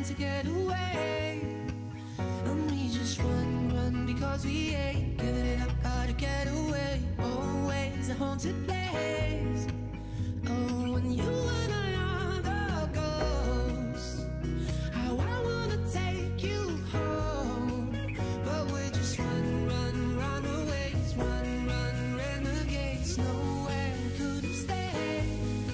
to get away. And we just run because we ain't giving it up, gotta get away. Always a haunted place. Oh, when you and I are the ghosts, how I wanna take you home. But we're just runaways, run, renegades. Nowhere could have stayed.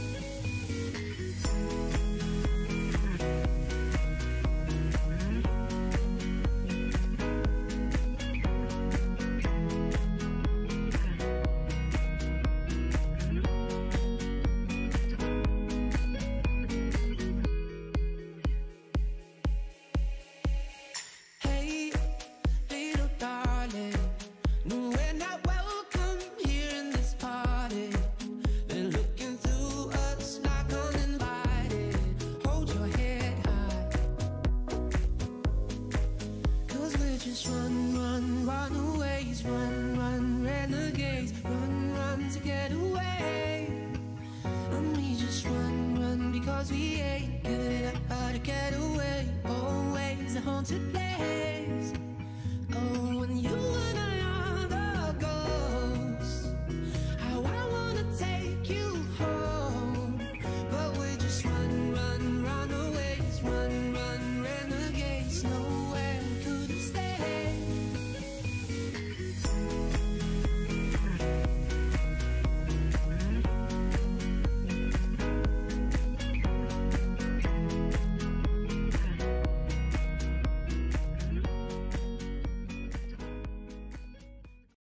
Hey, little darling, no, we're not welcome here in this party. They're looking through us like uninvited. Hold your head high, 'cause we're just runaways, run, renegades. Run to get away. And we just run because we ain't giving it up, gotta get away. Always a haunted place.